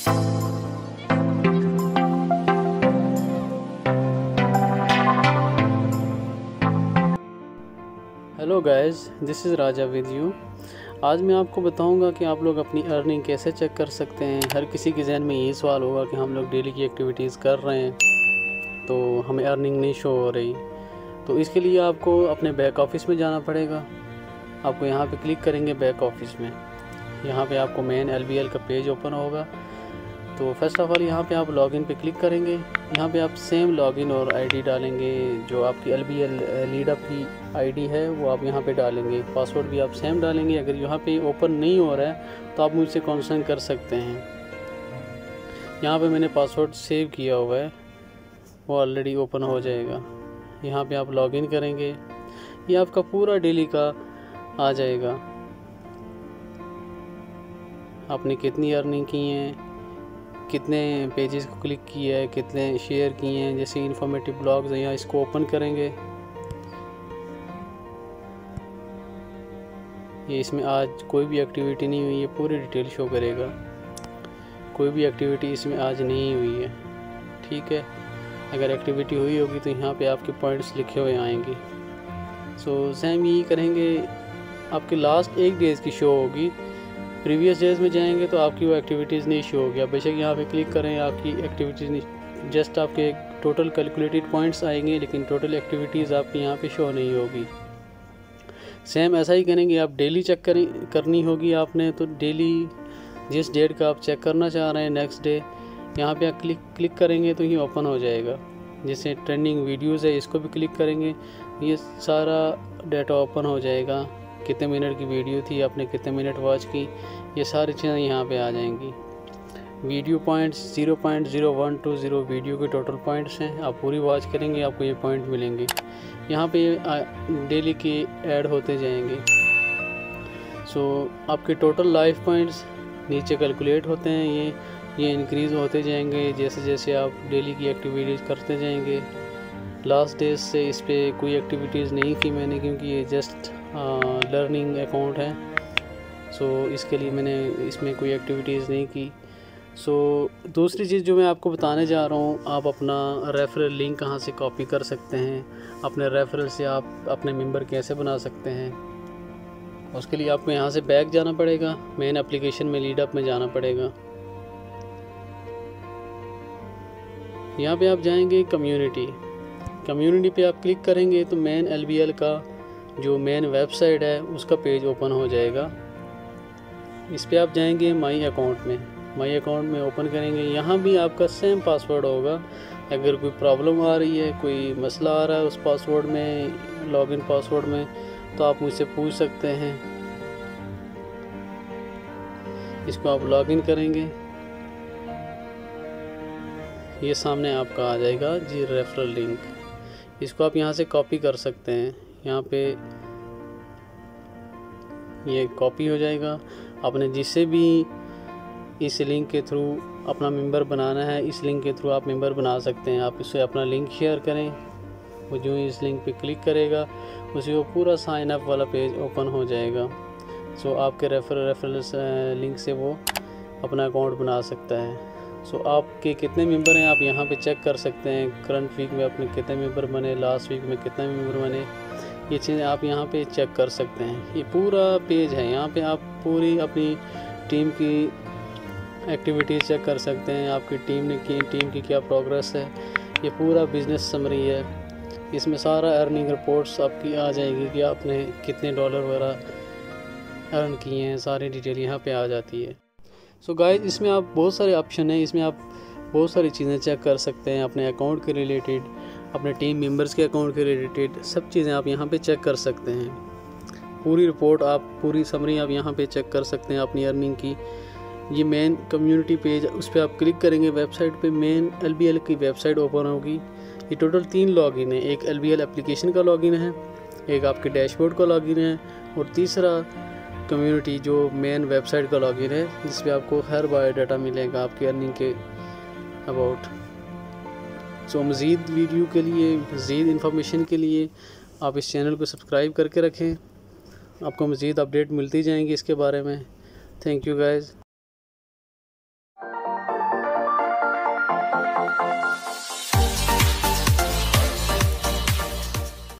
Hello guys, this is Raja with you. आज मैं आपको बताऊंगा कि आप लोग अपनी अर्निंग कैसे चेक कर सकते हैं। हर किसी के जहन में यही सवाल होगा कि हम लोग डेली की एक्टिविटीज़ कर रहे हैं तो हमें अर्निंग नहीं शो हो रही। तो इसके लिए आपको अपने बैक ऑफिस में जाना पड़ेगा। आपको यहाँ पे क्लिक करेंगे बैक ऑफिस में। यहाँ पे आपको मेन LBL का पेज ओपन होगा। तो फर्स्ट ऑफ ऑल यहाँ पे आप लॉगिन पे क्लिक करेंगे। यहाँ पे आप सेम लॉगिन और आईडी डालेंगे। जो आपकी LBL लीडअप की आईडी है वो आप यहाँ पे डालेंगे। पासवर्ड भी आप सेम डालेंगे। अगर यहाँ पे ओपन नहीं हो रहा है तो आप मुझसे कॉन्सर्न कर सकते हैं। यहाँ पे मैंने पासवर्ड सेव किया हुआ है, वो ऑलरेडी ओपन हो जाएगा। यहाँ पे आप लॉगिन करेंगे, ये आपका पूरा डेली का आ जाएगा। आपने कितनी अर्निंग की हैं, कितने पेजेस को क्लिक किया है, कितने शेयर किए हैं। जैसे इन्फॉर्मेटिव ब्लॉग्स हैं, यहाँ इसको ओपन करेंगे। ये इसमें आज कोई भी एक्टिविटी नहीं हुई है, पूरी डिटेल शो करेगा। कोई भी एक्टिविटी इसमें आज नहीं हुई है, ठीक है। अगर एक्टिविटी हुई होगी तो यहाँ पे आपके पॉइंट्स लिखे हुए आएंगे। सो सेम यही करेंगे। आपके लास्ट 1 डेज़ की शो होगी। प्रीवियस डेज में जाएंगे तो आपकी वो एक्टिविटीज़ नहीं शो होगी। आप बेशक यहाँ पे क्लिक करें, आपकी एक्टिविटीज़ नहीं, जस्ट आपके टोटल कैलकुलेटेड पॉइंट्स आएंगे, लेकिन टोटल एक्टिविटीज़ आपकी यहाँ पे शो नहीं होगी। सेम ऐसा ही करेंगे। आप डेली चेक करनी होगी आपने। तो डेली जिस डेट का आप चेक करना चाह रहे हैं, नेक्स्ट डे, यहाँ पे आप क्लिक करेंगे तो ये ओपन हो जाएगा। जैसे ट्रेंडिंग वीडियोज़ है, इसको भी क्लिक करेंगे, ये सारा डाटा ओपन हो जाएगा। कितने मिनट की वीडियो थी, आपने कितने मिनट वॉच की, ये सारी चीज़ें यहाँ पे आ जाएंगी। वीडियो पॉइंट्स 0.0120 वीडियो के टोटल पॉइंट्स हैं। आप पूरी वॉच करेंगे, आपको ये पॉइंट मिलेंगे। यहाँ पे डेली के ऐड होते जाएंगे। सो आपके टोटल लाइफ पॉइंट्स नीचे कैलकुलेट होते हैं। ये इंक्रीज़ होते जाएंगे जैसे जैसे आप डेली की एक्टिविटीज़ करते जाएंगे। लास्ट डेज से इस पर कोई एक्टिविटीज़ नहीं की मैंने, क्योंकि ये जस्ट लर्निंग अकाउंट है। सो इसके लिए मैंने इसमें कोई एक्टिविटीज़ नहीं की। सो दूसरी चीज़ जो मैं आपको बताने जा रहा हूँ, आप अपना रेफरल लिंक कहाँ से कॉपी कर सकते हैं। अपने रेफरल से आप अपने मेंबर कैसे बना सकते हैं, उसके लिए आपको यहाँ से बैक जाना पड़ेगा। मेन एप्लीकेशन में लीडअप में जाना पड़ेगा। यहाँ पे आप जाएंगे कम्युनिटी पे आप क्लिक करेंगे तो मेन LBL का जो मेन वेबसाइट है उसका पेज ओपन हो जाएगा। इस पे आप जाएंगे माई अकाउंट में ओपन करेंगे। यहाँ भी आपका सेम पासवर्ड होगा। अगर कोई प्रॉब्लम आ रही है, कोई मसला आ रहा है उस पासवर्ड में, लॉगिन पासवर्ड में, तो आप मुझसे पूछ सकते हैं। इसको आप लॉगिन करेंगे, ये सामने आपका आ जाएगा जी रेफरल लिंक। इसको आप यहाँ से कॉपी कर सकते हैं। यहाँ पे ये कॉपी हो जाएगा। आपने जिससे भी इस लिंक के थ्रू अपना मेंबर बनाना है, इस लिंक के थ्रू आप मेंबर बना सकते हैं। आप इससे अपना लिंक शेयर करें, वो जो इस लिंक पे क्लिक करेगा उसे वो पूरा साइन अप वाला पेज ओपन हो जाएगा। सो आपके रेफरल लिंक से वो अपना अकाउंट बना सकता है। सो आपके कितने मेंबर हैं आप यहाँ पे चेक कर सकते हैं। करंट वीक में अपने कितने मेंबर बने, लास्ट वीक में कितने मेंबर बने, ये चीज़ें आप यहाँ पे चेक कर सकते हैं। ये पूरा पेज है। यहाँ पे आप पूरी अपनी टीम की एक्टिविटीज़ चेक कर सकते हैं। आपकी टीम की क्या प्रोग्रेस है। ये पूरा बिजनेस समरी है। इसमें सारा अर्निंग रिपोर्ट्स आपकी आ जाएगी कि आपने कितने डॉलर वगैरह अर्न किए हैं। सारी डिटेल यहाँ पे आ जाती है। सो गाइस, इसमें आप बहुत सारे ऑप्शन हैं। इसमें आप बहुत सारी चीज़ें चेक कर सकते हैं, अपने अकाउंट के रिलेटेड, अपने टीम मेंबर्स के अकाउंट के रिलेटेड, सब चीज़ें आप यहाँ पे चेक कर सकते हैं। पूरी रिपोर्ट आप, पूरी समरी आप यहाँ पे चेक कर सकते हैं अपनी अर्निंग की। ये मेन कम्युनिटी पेज, उस पर आप क्लिक करेंगे, वेबसाइट पे मेन LBL की वेबसाइट ओपन होगी। ये टोटल 3 लॉगिन है। एक LBL एप्लीकेशन का लॉगिन है, एक आपके डैशबोर्ड का लॉगिन है, और तीसरा कम्युनिटी जो मेन वेबसाइट का लॉगिन है, जिस पे आपको हर बायोडाटा मिलेगा आपकी अर्निंग के अबाउट। सो मज़ीद वीडियो के लिए, मज़ीद इन्फॉर्मेशन के लिए आप इस चैनल को सब्सक्राइब करके रखें। आपको मज़ीद अपडेट मिलती जाएंगी इसके बारे में। Thank you guys.